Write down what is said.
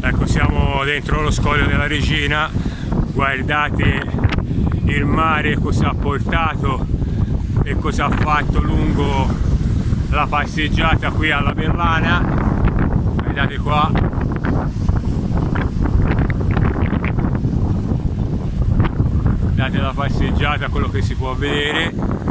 Ecco, siamo dentro lo scoglio della Regina, guardate il mare cosa ha portato e cosa ha fatto lungo la passeggiata qui alla Bellana. Guardate qua, guardate la passeggiata, quello che si può vedere.